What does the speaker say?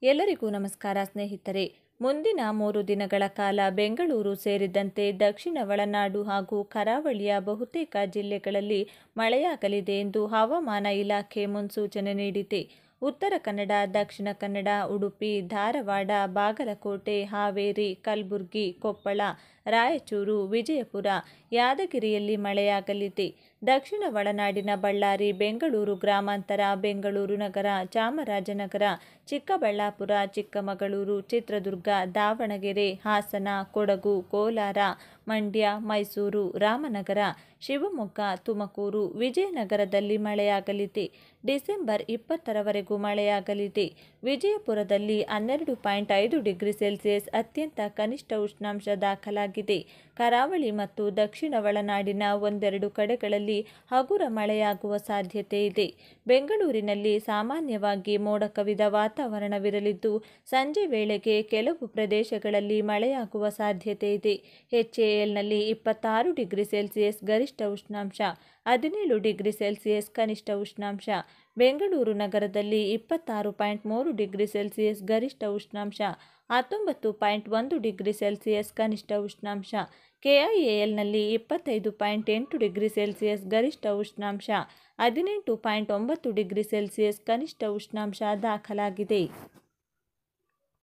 ಎಲ್ಲರಿಗೂ ನಮಸ್ಕಾರ ಸ್ನೇಹಿತರೆ. ಮುಂದಿನ 3 ದಿನಗಳ ಕಾಲ ಬೆಂಗಳೂರು ಸೇರಿದಂತೆ ದಕ್ಷಿಣ ಒಳನಾಡು ಹಾಗೂ ಕರಾವಳಿಯ ಬಹುತೇಕ ಜಿಲ್ಲೆಗಳಲ್ಲಿ ಮಳೆಯಾಗಲಿದೆ ಎಂದು ಹವಾಮಾನ ಇಲಾಖೆ ಮುನ್ಸೂಚನೆ ನೀಡಿದೆ. ಉತ್ತರ ಕನ್ನಡ, ದಕ್ಷಿಣ ಕನ್ನಡ, ಉಡುಪಿ, ಧಾರವಾಡ, ಬಾಗಲಕೋಟೆ, ಹಾವೇರಿ, ಕಲಬುರಗಿ, ಕೊಪ್ಪಳ, ರಾಯಚೂರು, ವಿಜಯಪುರ, ಯಾದಗಿರಿಯಲ್ಲಿ ಮಳೆಯಾಗಲಿದೆ. ದಕ್ಷಿಣ ಒಳನಾಡಿನ ಬಳ್ಳಾರಿ, ಬೆಂಗಳೂರು ಗ್ರಾಮಾಂತರ, ಬೆಂಗಳೂರು ನಗರ, ಚಾಮರಾಜನಗರ, ಚಿಕ್ಕಬಳ್ಳಾಪುರ, ಚಿಕ್ಕಮಗಳೂರು, ಚಿತ್ರದುರ್ಗ, ದಾವಣಗೆರೆ, ಹಾಸನ, ಕೊಡಗು, ಕೋಲಾರ, ಮಂಡ್ಯ, ಮೈಸೂರು, ರಾಮನಗರ, ಶಿವಮೊಗ್ಗ, ತುಮಕೂರು, ವಿಜಯನಗರದಲ್ಲಿ ಮಳೆಯಾಗಲಿದೆ. ಡಿಸೆಂಬರ್ 20ರವರೆಗೂ ಮಳೆಯಾಗಲಿದೆ. ವಿಜಯಪುರದಲ್ಲಿ 12.5 ಡಿಗ್ರಿ ಸೆಲ್ಸಿಯಸ್ ಅತ್ಯಂತ ಕನಿಷ್ಠ ಉಷ್ಣಾಂಶ ದಾಖಲಾಗಿದೆ. ಕರಾವಳಿ ಮತ್ತು ದಕ್ಷಿಣ ಒಳನಾಡಿನ ಒಂದೆರಡು ಕಡೆಗಳಲ್ಲಿ ಹಗುರ ಮಳೆಯಾಗುವ ಸಾಧ್ಯತೆ ಇದೆ. ಬೆಂಗಳೂರಿನಲ್ಲಿ ಸಾಮಾನ್ಯವಾಗಿ ಮೋಡ ಕವಿದ ವಾತಾವರಣವಿರಲಿದ್ದು, ಸಂಜೆ ವೇಳೆಗೆ ಕೆಲವು ಪ್ರದೇಶಗಳಲ್ಲಿ ಮಳೆಯಾಗುವ ಸಾಧ್ಯತೆ ಇದೆ. ಎಚ್ಎಎಲ್ನಲ್ಲಿ 26 ಡಿಗ್ರಿ ಸೆಲ್ಸಿಯಸ್ ಗರಿಷ್ಠ ಉಷ್ಣಾಂಶ, 17 ಡಿಗ್ರಿ ಸೆಲ್ಸಿಯಸ್ ಕನಿಷ್ಠ ಉಷ್ಣಾಂಶ. ಬೆಂಗಳೂರು ನಗರದಲ್ಲಿ 26.3 ಡಿಗ್ರಿ ಸೆಲ್ಸಿಯಸ್ ಗರಿಷ್ಠ ಉಷ್ಣಾಂಶ, 19.1 ಡಿಗ್ರಿ ಸೆಲ್ಸಿಯಸ್ ಕನಿಷ್ಠ ಉಷ್ಣಾಂಶ. ಕೆಐಎಎಲ್ನಲ್ಲಿ 25.8 ಡಿಗ್ರಿ ಸೆಲ್ಸಿಯಸ್ ಗರಿಷ್ಠ ಉಷ್ಣಾಂಶ, 18.9 ಡಿಗ್ರಿ ಸೆಲ್ಸಿಯಸ್ ಕನಿಷ್ಠ ಉಷ್ಣಾಂಶ ದಾಖಲಾಗಿದೆ.